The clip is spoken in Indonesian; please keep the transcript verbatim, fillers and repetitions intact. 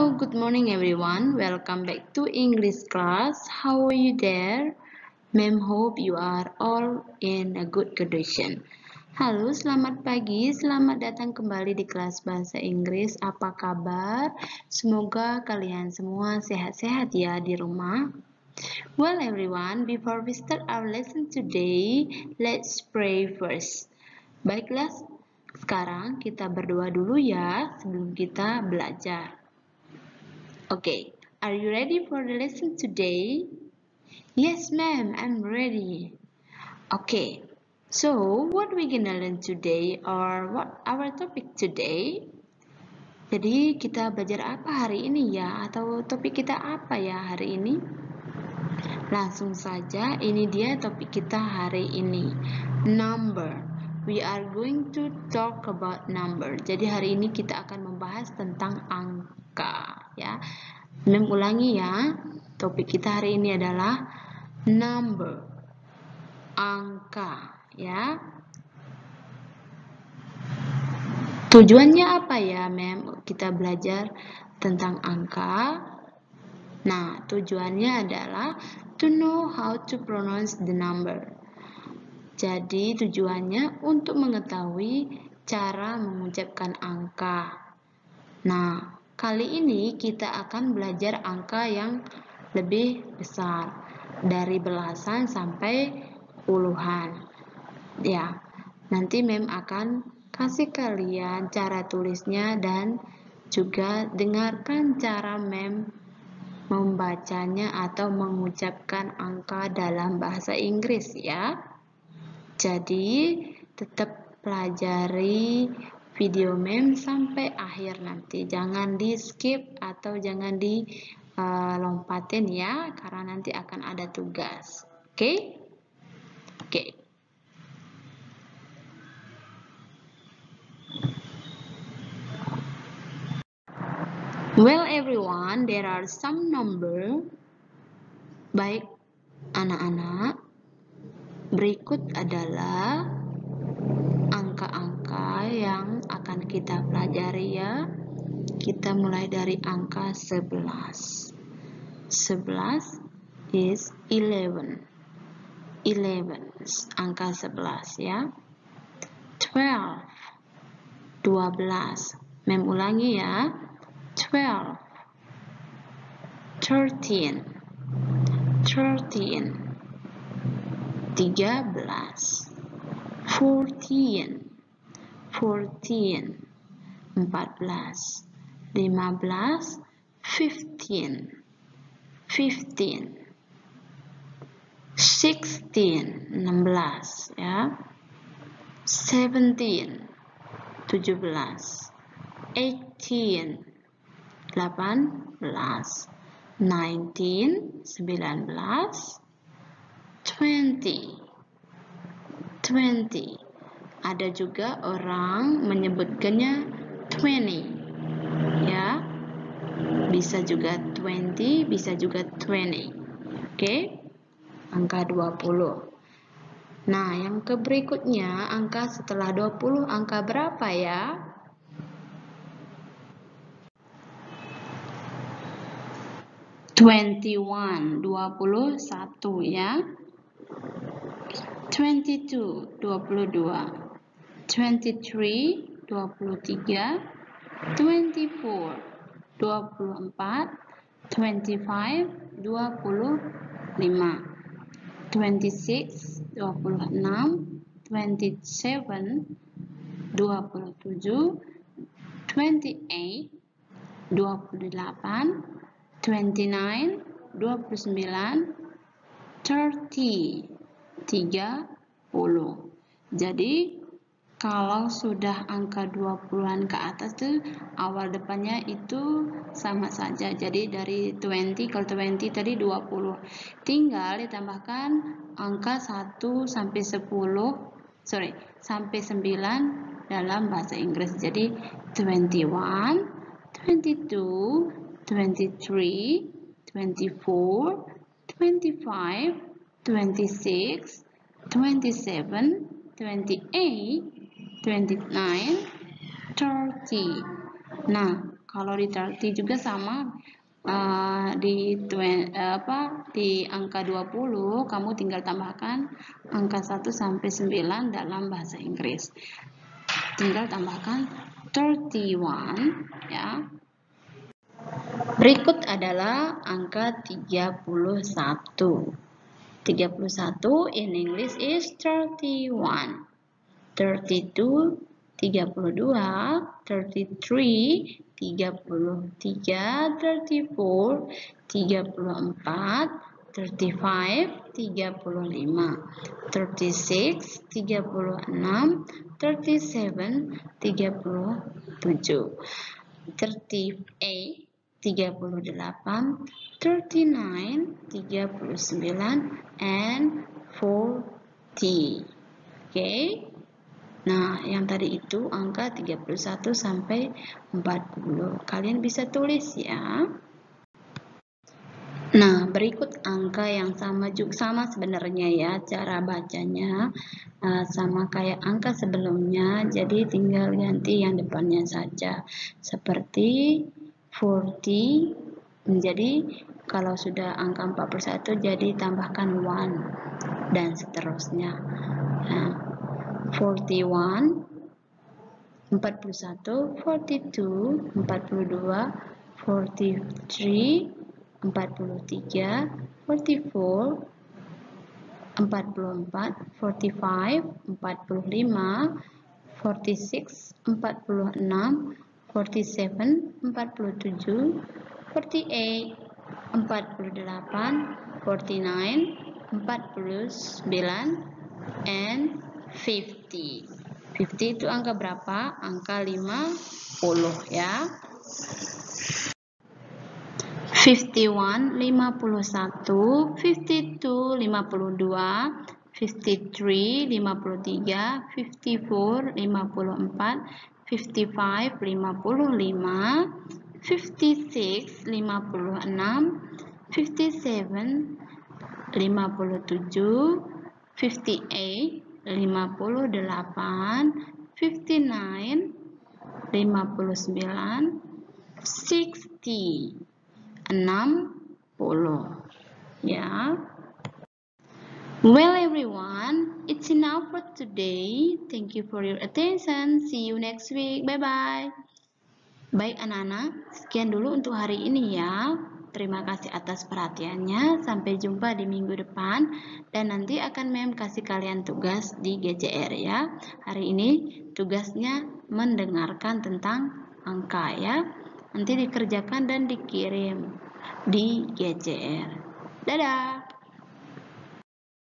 Hello, good morning everyone. Welcome back to English class. How are you there? Ma'am hope you are all in a good condition. Halo, selamat pagi. Selamat datang kembali di kelas bahasa Inggris. Apa kabar? Semoga kalian semua sehat-sehat ya di rumah. Well everyone, before we start our lesson today, let's pray first. Baiklah, sekarang kita berdoa dulu ya sebelum kita belajar. Okay, are you ready for the lesson today? Yes, ma'am, I'm ready. Okay, so what we gonna learn today or what our topic today? Jadi kita belajar apa hari ini ya? Atau topik kita apa ya hari ini? Langsung saja, ini dia topik kita hari ini. Number. We are going to talk about number. Jadi hari ini kita akan membahas tentang angka ya. Mem ulangi ya, topik kita hari ini adalah number, angka ya. Tujuannya apa ya, Mem? Kita belajar tentang angka. Nah, tujuannya adalah to know how to pronounce the number. Jadi, tujuannya untuk mengetahui cara mengucapkan angka. Nah, kali ini kita akan belajar angka yang lebih besar, dari belasan sampai puluhan. Ya, nanti Mem akan kasih kalian cara tulisnya dan juga dengarkan cara Mem membacanya atau mengucapkan angka dalam bahasa Inggris ya. Jadi, tetap pelajari video Mem sampai akhir nanti. Jangan di skip atau jangan di uh, lompatin ya, karena nanti akan ada tugas. Oke? Okay? Oke. Okay. Well everyone, there are some number. Baik anak-anak, berikut adalah angka-angka yang akan kita pelajari ya. Kita mulai dari angka sebelas. sebelas is eleven. eleven, angka sebelas ya. twelve, dua belas. Mem ulangi ya. twelve. thirteen. thirteen. tiga belas. fourteen. fourteen. empat belas. lima belas. fifteen. fifteen. sixteen. enam belas ya. seventeen. tujuh belas. eighteen. delapan belas. nineteen. sembilan belas. twenty. twenty. Ada juga orang menyebutkannya twenty ya. Bisa juga twenty, bisa juga twenty. Oke? Okay? Angka dua puluh. Nah, yang ke berikutnya, angka setelah dua puluh, angka berapa ya? twenty-one, dua puluh satu ya. twenty-two, dua puluh dua. twenty-three, dua puluh tiga. twenty-four, dua puluh empat. twenty-five, dua puluh lima. twenty-six, dua puluh enam. twenty-seven, dua puluh tujuh. twenty-eight, dua puluh delapan. twenty-nine, dua puluh sembilan. thirty, tiga puluh. Jadi kalau sudah angka dua puluhan ke atas tuh awal depannya itu sama saja. Jadi dari twenty, kalau twenty tadi dua puluh. Tinggal ditambahkan angka satu sampai sepuluh, sorry, sampai sembilan dalam bahasa Inggris. Jadi twenty-one, twenty-two, twenty-three, twenty-four, twenty-five, twenty-six, twenty-seven, twenty-eight, twenty-nine, thirty. Nah, Kalau di tiga puluh juga sama. Uh, di uh, apa di angka dua puluh kamu tinggal tambahkan angka satu sampai sembilan dalam bahasa Inggris. Tinggal tambahkan tiga puluh satu ya. Berikut adalah angka tiga puluh satu. tiga puluh satu in English is thirty-one. thirty-two, tiga puluh dua, thirty-three, tiga puluh tiga, thirty-four, tiga puluh empat, thirty-five, tiga puluh lima, thirty-six, tiga puluh enam, thirty-seven, tiga puluh tujuh, thirty-eight, tiga puluh delapan, thirty-nine, tiga puluh sembilan, and forty. Oke. Okay? Nah, yang tadi itu angka tiga puluh satu sampai empat puluh. Kalian bisa tulis ya. Nah, berikut angka yang sama juga sama sebenarnya ya, cara bacanya uh, sama kayak angka sebelumnya, jadi tinggal ganti yang depannya saja. Seperti forty, jadi kalau sudah angka empat puluh satu jadi tambahkan one dan seterusnya. Nah, forty-one, empat puluh satu, forty-two, empat puluh dua, forty-three, empat puluh tiga, forty-four, empat puluh empat, forty-five, empat puluh lima, forty-six, empat puluh enam, forty-seven, empat puluh tujuh, forty-eight, empat puluh delapan, forty-nine, empat puluh sembilan, and fifty. fifty itu angka berapa? Angka lima puluh ya. fifty-one, lima puluh satu, fifty-two, lima puluh dua, fifty-three, lima puluh tiga, fifty-four, lima puluh empat, fifty-five, lima puluh lima, fifty-six, lima puluh enam, fifty-seven, lima puluh tujuh, fifty-eight, lima puluh delapan, fifty-nine, lima puluh sembilan, sixty, enam puluh ya. Well everyone, it's enough for today. Thank you for your attention. See you next week. Bye bye. Baik anak-anak, sekian dulu untuk hari ini ya. Terima kasih atas perhatiannya. Sampai jumpa di minggu depan. Dan nanti akan Mem kasih kalian tugas di G C R ya. Hari ini tugasnya mendengarkan tentang angka ya. Nanti dikerjakan dan dikirim di G C R. Dadah!